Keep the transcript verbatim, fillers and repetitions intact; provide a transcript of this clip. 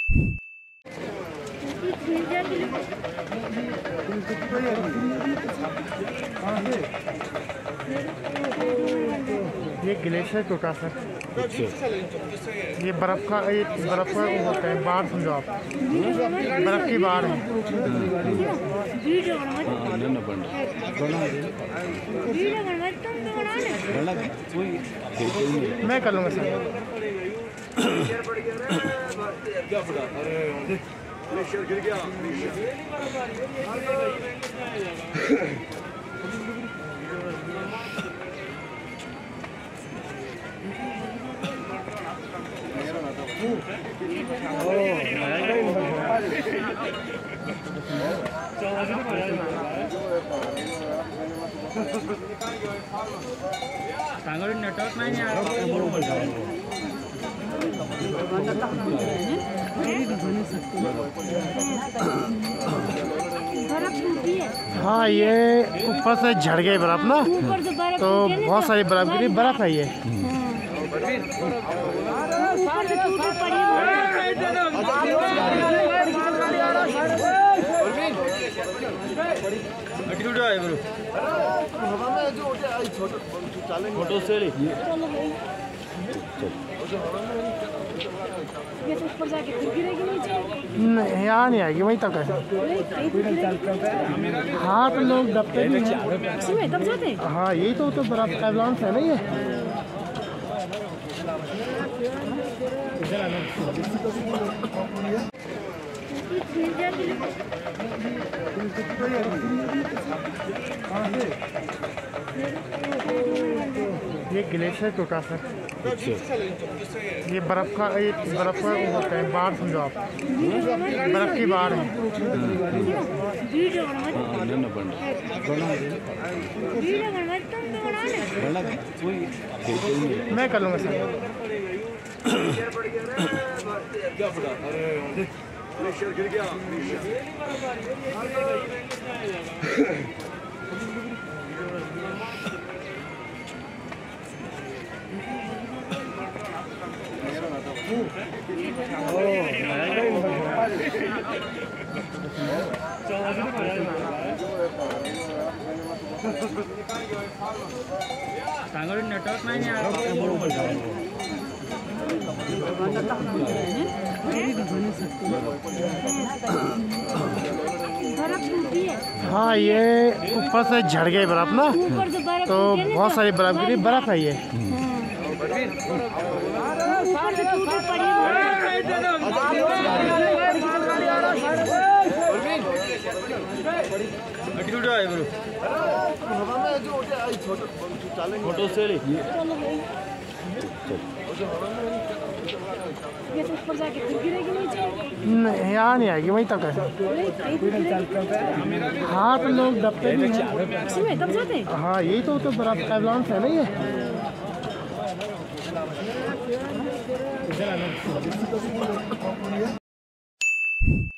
ये ग्लेशियर टूटा सर। ये बर्फ का ये बर्फ का वो होता है बाढ़, समझो आप, बर्फ की बाढ़ है। मैं कर लूँगा सर। ग्लेशियर गिर गया। नेटवर्क नहीं हाँ, ये ऊपर से झड़ गई बर्फ ना, तो बहुत सारी बर्फ गिरी। बर्फ है ये। फोटो से नहीं, यहाँ नहीं आएगी, वहीं तक है। हाँ तो लोग दबते भी हैं। हाँ यही तो तो बर्फ एवलांस है ना ये। ये ग्लेशियर टूटा सर। ये बर्फ का ये बर्फ का वो होता है बाढ़, समझो आप, बर्फ की बाढ़ है। मैं कर लूँगा सर। ग्लेशियर गिर गया। नेटवर्क नहीं हाँ, ये ऊपर से झड़ गई बर्फ ना, तो बहुत सारी बर्फ गिरी। बर्फ है ये। फोटो से नहीं, यहाँ नहीं आएगी, वहीं तक है। हाँ तो लोग दबते भी हैं। हाँ यही तो तो बर्फ एवलांस है ना ये।